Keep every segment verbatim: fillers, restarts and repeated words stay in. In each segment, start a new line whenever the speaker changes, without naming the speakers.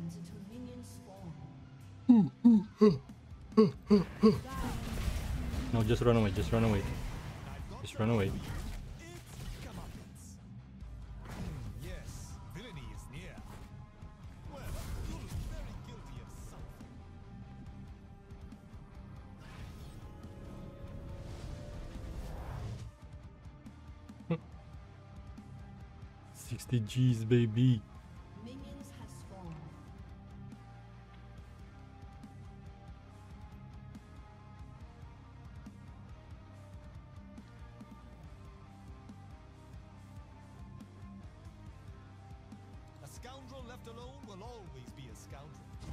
No, just run away, just run away. Just run away.
Yes, villainy is near. Well, you're very guilty of something.
sixty G's, baby.
Minions have spawned.
A scoundrel left alone will always be a scoundrel.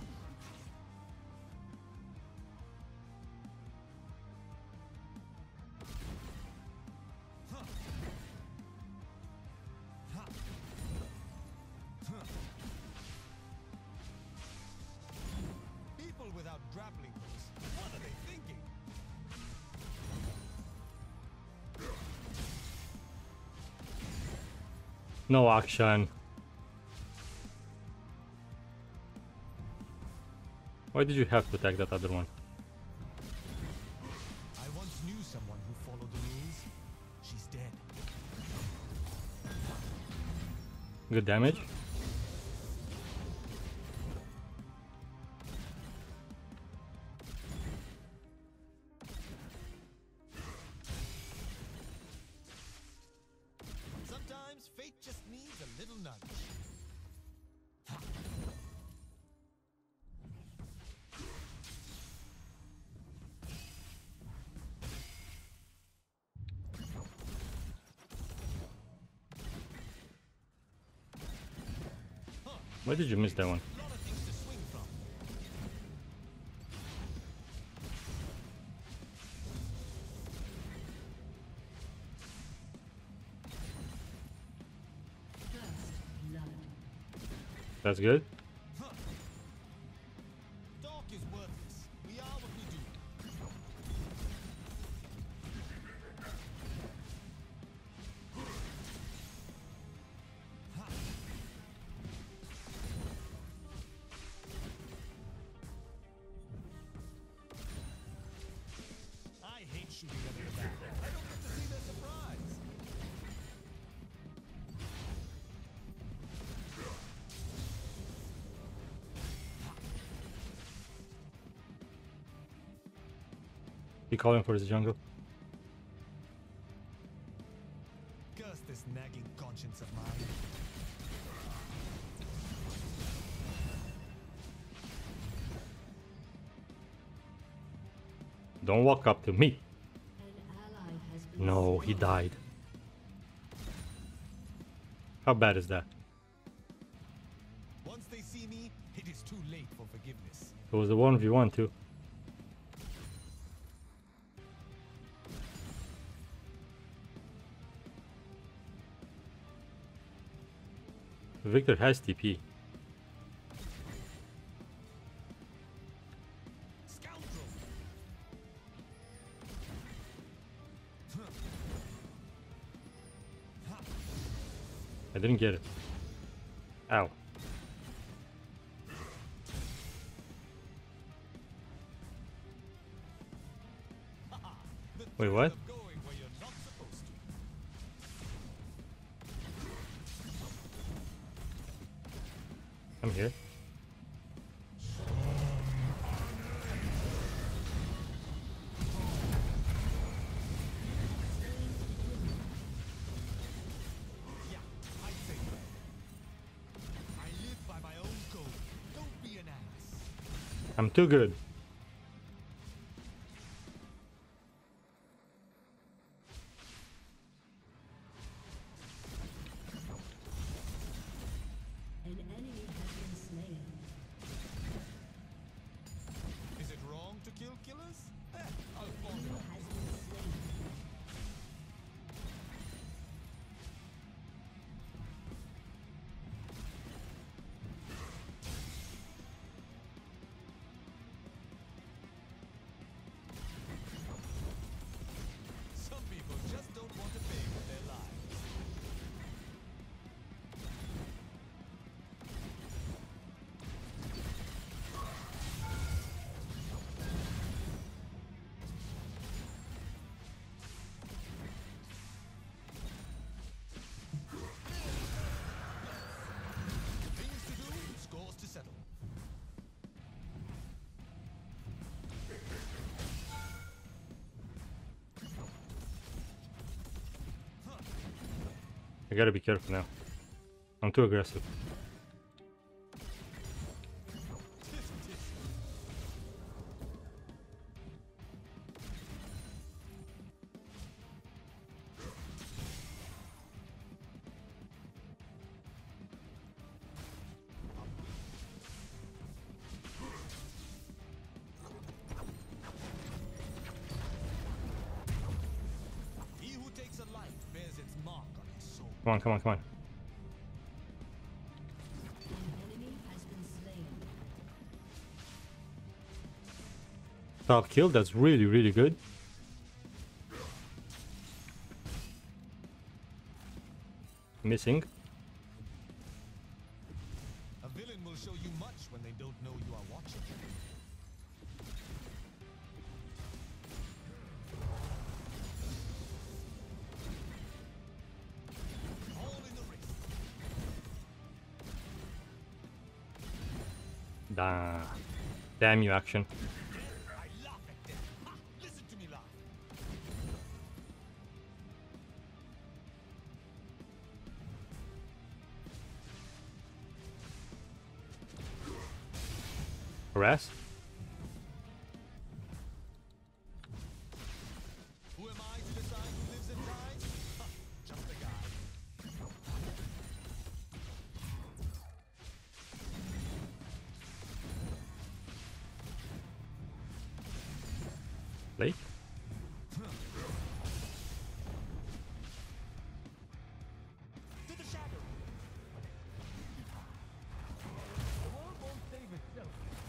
People without grappling hooks, what are they thinking?
No action. Why did you have to attack that other one?
I once knew someone who followed the rules. She's dead.
Good damage.
Sometimes fate just needs a little nudge.
Why did you miss that one?
A lot of things to swing from.
First blood.
That's good.
Talk is worthless. We are what we do. I hate shooting them in the back. I don't get to see their surprise.
He calling for his jungle.
Curse this nagging conscience of mine.
Don't walk up to me.
An ally has been
No, he died. How bad is that?
Once they see me, it is too late for forgiveness.
It was the one v one too. Victor has T P.
Scoundrel!
I didn't get it. Ow.
The
Wait,
thrill
what?
of going where you're not supposed to.
I'm here.
Yeah, I'd say so. I live by my own code. Don't be an ass.
I'm too good.
An enemy has been slain.
Is it wrong to kill killers? Eh, I'll fall
Enemy
off.
has been slain.
I gotta be careful now. I'm too aggressive.
He who takes a life bears its mark on his soul.
Come on, come on, come on.
An enemy has been slain.
Top kill, that's really, really good. Missing.
A villain will show you much when they don't know you are watching. All in the wrist.
Da. Damn you, action.
I laugh at them. Ha! Listen to me laugh.
Harass.
Who am I to decide who lives and dies? Ha! Just a guy.
Late.
To the shadow. The world won't save itself.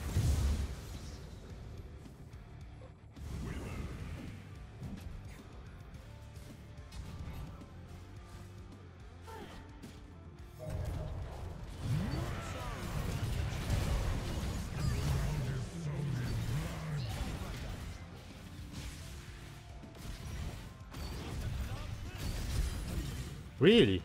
Really?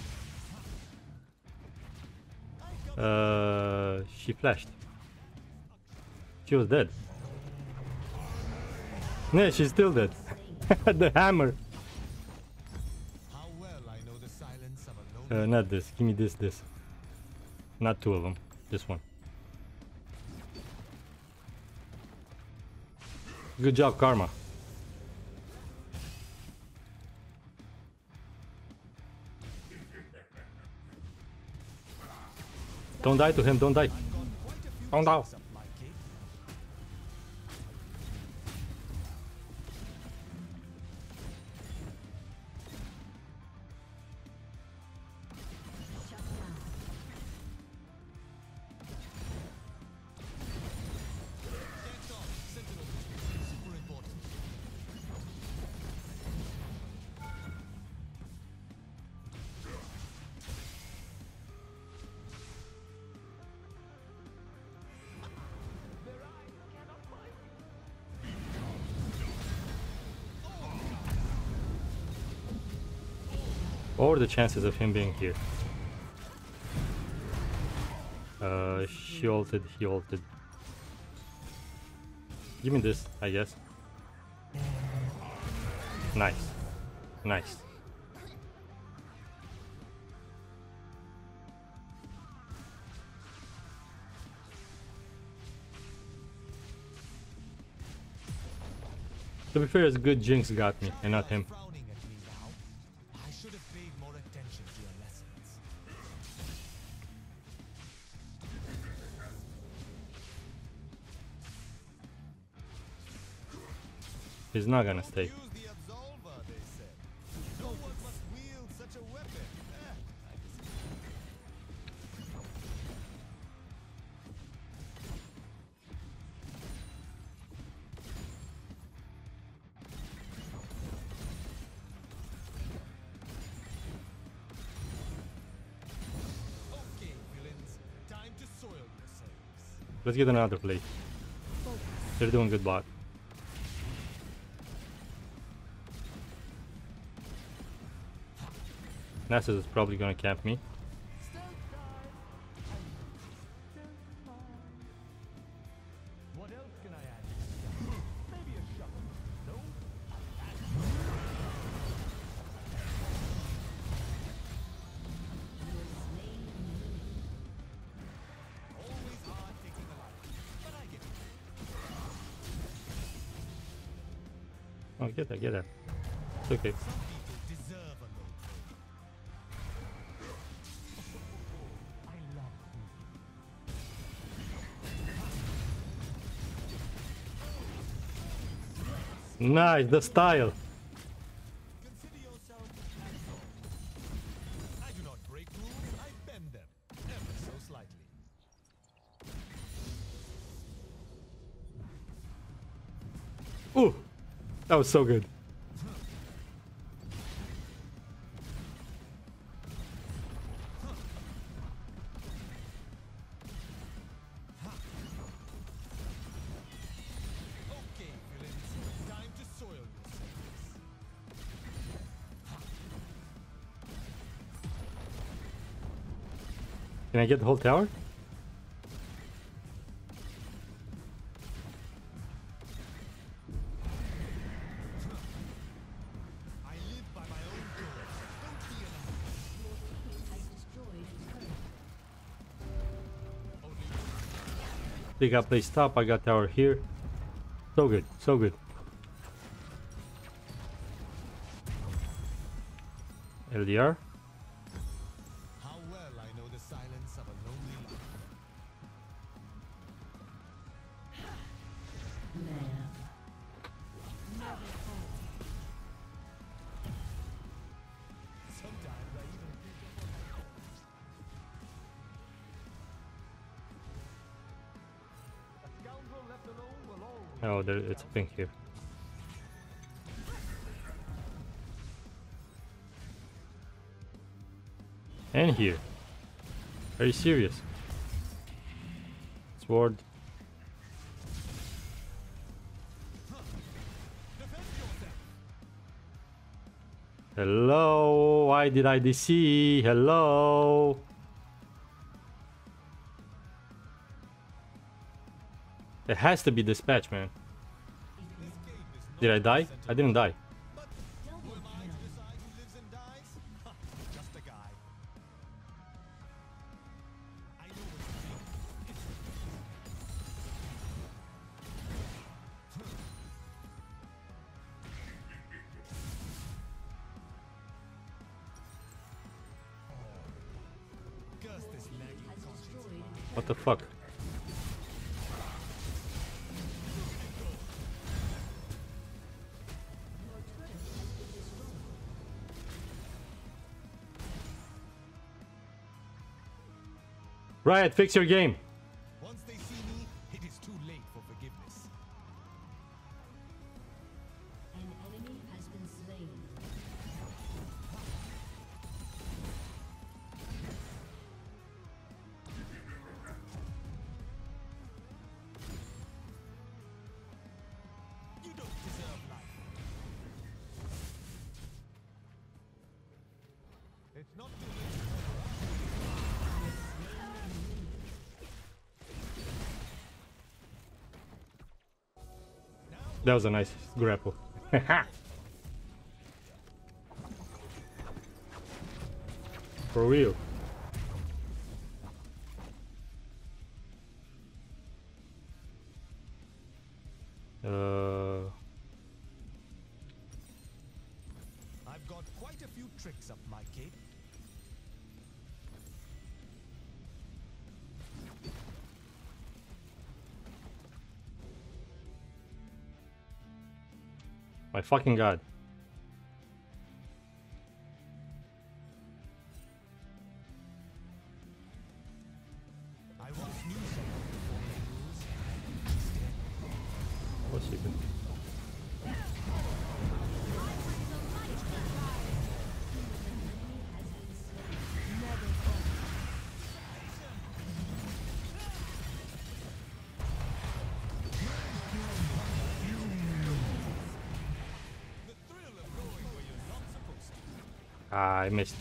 Uh, she flashed. She was dead. No, she's still dead. The hammer.
How well I know the silence of a lonely
Uh, not this. Give me this, this. Not two of them. This one. Good job, Karma. Don't die to him, don't die. Don't die.
up my cake.
Shut down.
Dance on, Sentinel. Super important.
What were the chances of him being here? Uh, she ulted, he ulted. Give me this, I guess. Nice. Nice. To be fair, it's good Jinx got me, and not him.
Frowning at me now. I should have paid more attention to your lessons.
He's not gonna stay.
Use the absolver, they said. No one must wield such a weapon. Eh, I disagree. Okay, villains, time to soil yourselves.
Let's get another plate. They're doing good bot. Nasus is probably gonna camp me.
What else can I add? Maybe a shovel. No?
no, get that, get that. It's okay.
Some people deserve a low blow. I love food.
Nice, the style.
Consider yourself absolved. I do not break rules, I bend them, ever so slightly.
Ooh, that was so good.
Okay, villains, time to soil yourselves.
Can I get the whole tower?
I live by my own code. Don't be an animal.
Your team has destroyed a turret.
Only
They got placed top. I got tower here. So good, so good. L D R.
how well I know the silence of a lonely life. Sometimes I even think of a scoundrel left alone will always
Oh, there, it's a pink here. And here. Are you serious? Sword.
defend yourself.
Hello, why did I D C? Hello. It has to be dispatch, man.
This game is not
Did I die? I didn't die.
But who am I to decide who lives and dies? Ha, just a guy. I know what you mean. Curse this lagging
Has
conscience of
destroyed
mine.
a
What the fuck?
Your turret has been destroyed.
Riot, fix your game.
Once they see me, it is too late for forgiveness.
An enemy has been slain.
You don't deserve life. It's not too late to cover up.
That was a nice grapple. For real. Uh,
I've got quite a few tricks up my cape.
my fucking god.
I once knew someone before made rules.
What's even?
The thrill of going where you're not supposed to.
Ah, I missed.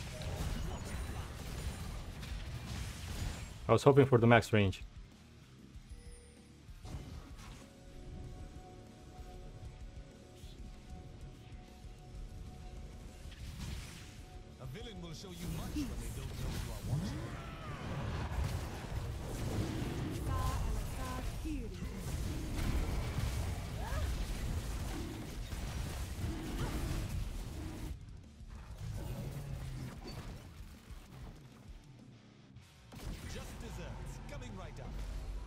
I was hoping for the max range.
A villain will show you much when they don't know you are watching. Coming right up.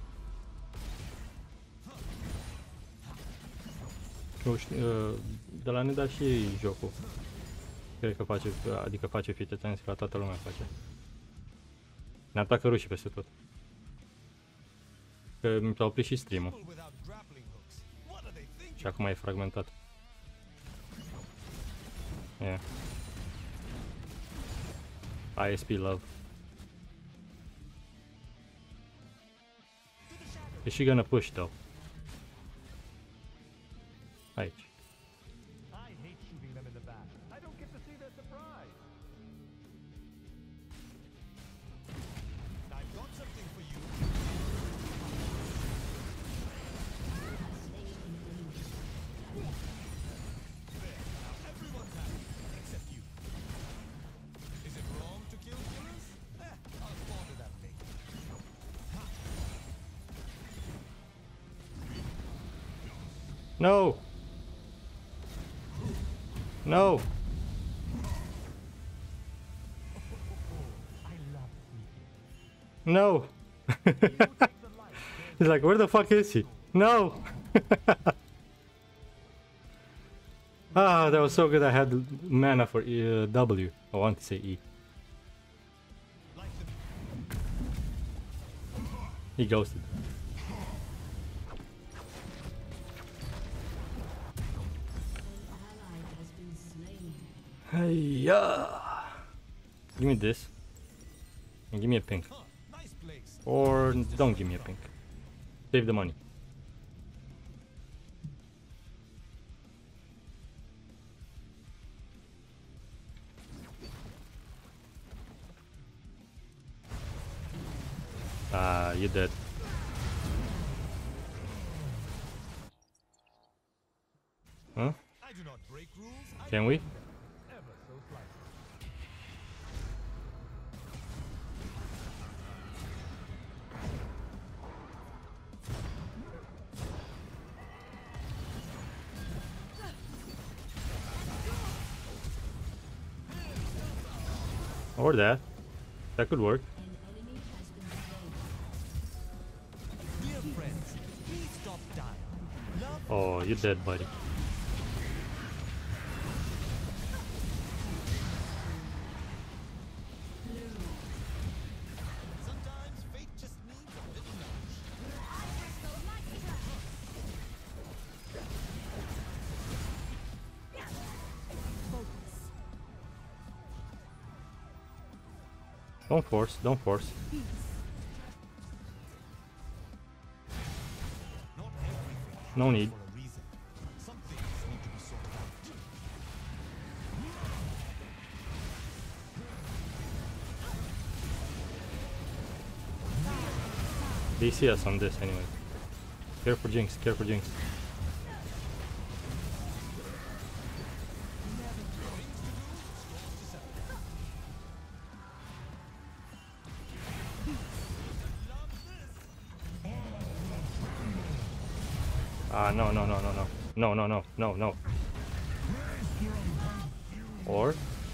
Nu știu, uh, de la ne da și ei jocul. Cred că face, adică face fite, ți-am zis că la toată lumea face. Ne atacă rușii peste tot. Că mi s-a oprit și stream-ul.
People without grappling hooks. What are they thinking?
Și acum e fragmentat. Yeah. I S P love. Is she gonna push though? Aici.
I hate shooting them in the back. I don't get to see their surprise. I've got something for you. There. Now everyone's happy, except you. Is it wrong to kill killers? Eh, I'll ponder that later.
No! No!
I love sneaking.
No! He's like, where the fuck is he? No! Ah, that was so good I had mana for uh, W. I want to say E.
Like the
He ghosted.
An ally has been slain.
Hiya! Give me this. And give me a pink.
huh, nice place.
Or don't give me a pink. Save the money. Ah, you're dead. Huh?
I do not break rules. I
Can we?
ever so slightly.
Or that. That could work.
An enemy has been slain.
Dear friends, please stop dying. Love
Oh, you're dead, buddy.
sometimes fate just needs a little nudge.
Don't force, don't force.
Not everything
No need.
for a reason. Some things need to be sorted out.
They see us on this anyway. Care for Jinx, care for Jinx. Ah, no, no, no, no, no. No, no, no, no, no. Or?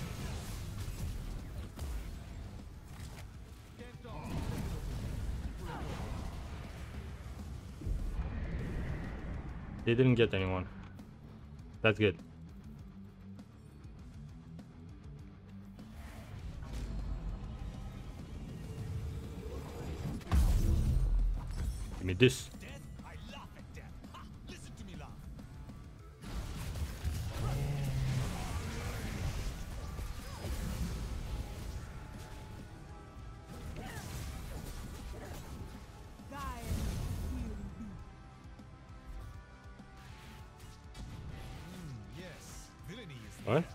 They didn't get anyone. That's good. Give me this.
Death? I laugh at death. Ha! Listen to me laugh. Hmm, yes. Villainy is
What?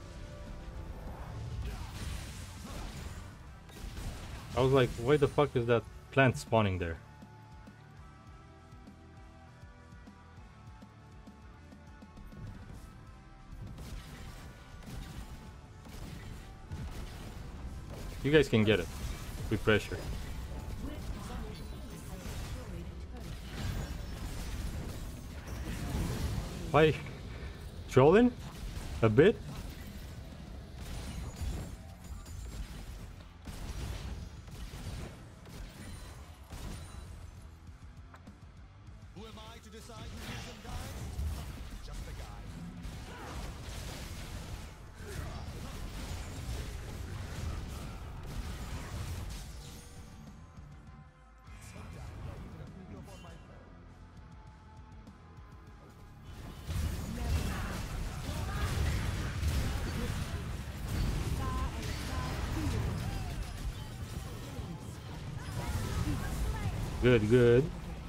I was like, why the fuck is that plant spawning there? You guys can get it. With pressure. Why? Trolling? A bit?
decide who lives and dies? Just a guy. So damn low, you could have moved up on my phone.
Good, good.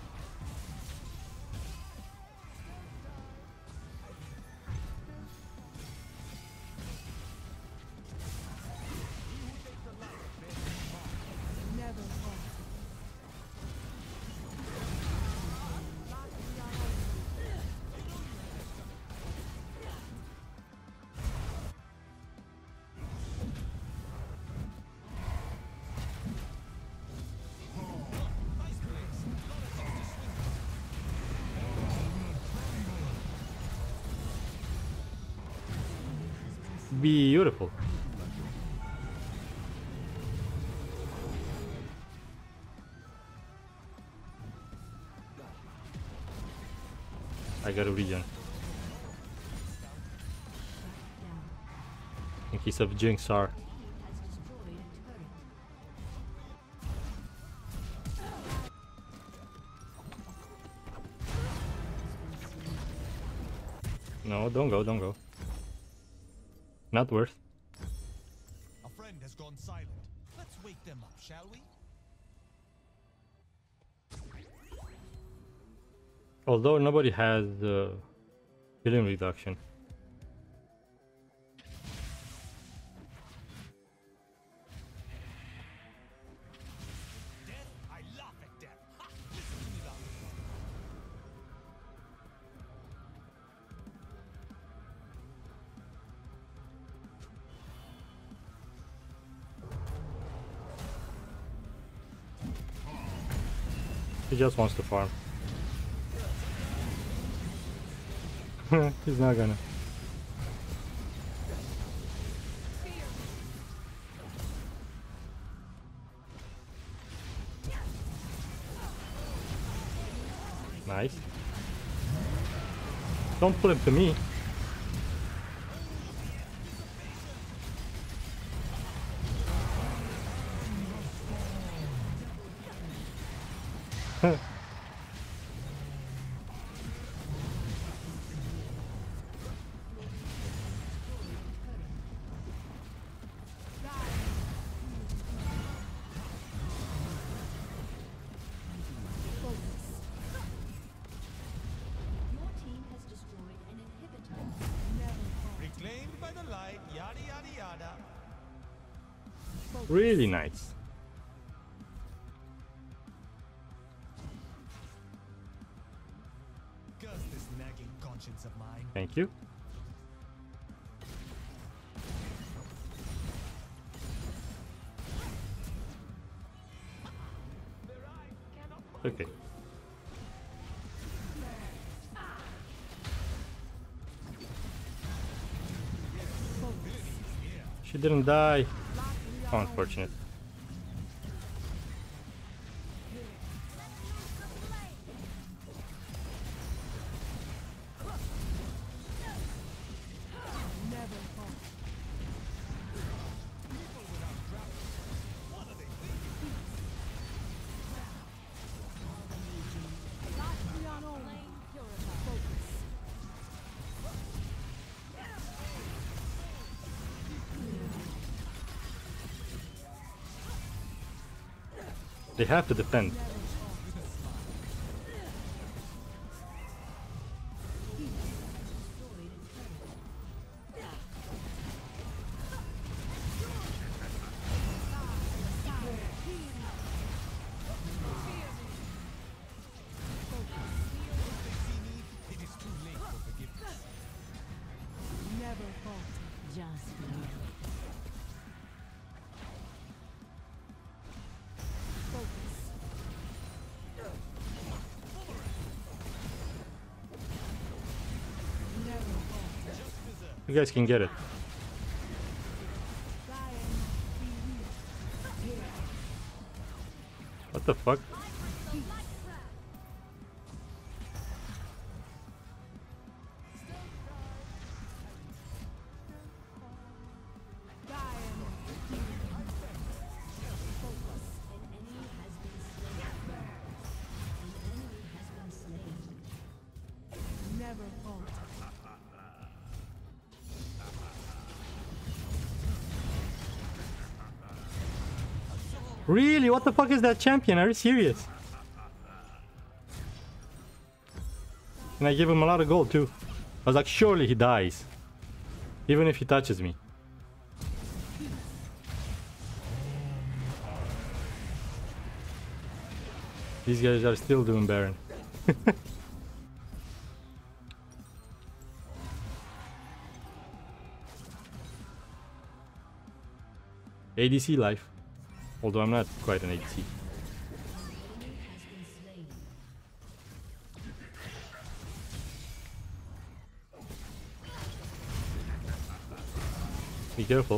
Beautiful. I got a regen. In case of Jinxar.
Has destroyed a turret.
No, don't go, don't go. Not worth.
A friend has gone silent. Let's wake them up, shall we?
Although nobody has uh, healing reduction.
Death? I laugh at death. Ha! Listen to me laugh.
He just wants to farm. He's not gonna. Nice. Don't pull him to me.
Your team has destroyed an inhibitor.
Reclaimed by the light, yada yada yada.
Really nice.
Curse this nagging conscience of mine.
Thank you. Okay. She didn't die. How unfortunate. They have to defend.
It is too late for forgiveness.
Never falter. Just live. Focus. Never falter.
You guys can get it. What the fuck? Really? What the fuck is that champion? Are you serious? And I gave him a lot of gold too. I was like, surely he dies. Even if he touches me. These guys are still doing Baron. A D C life. Although I'm not quite an A D C. Be careful.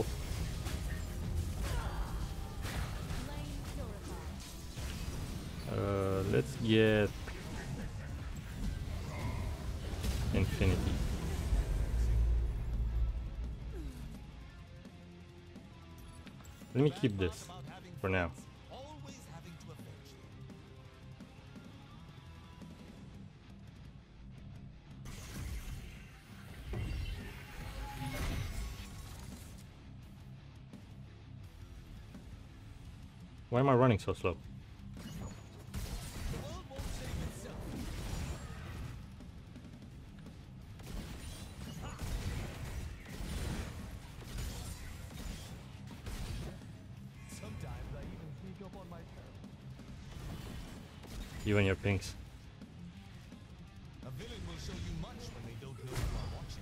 Uh, let's get Infinity. Let me keep this for now.
Always having to avenge you.
Why am I running so slow?
The world won't save itself. Sometimes I even sneak up on my turn.
You and your pinks.
A villain will show you much when they don't know you are watching.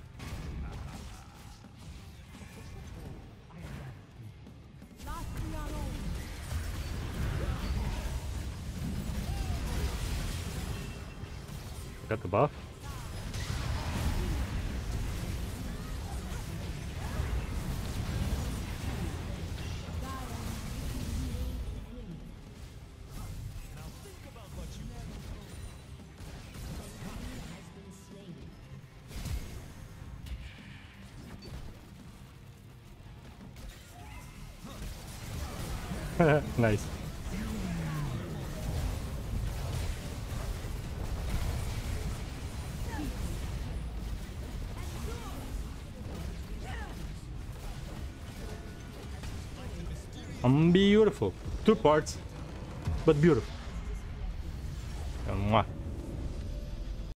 Got the buff.
Now think about what you
Nice. I'm beautiful. Two parts, but beautiful.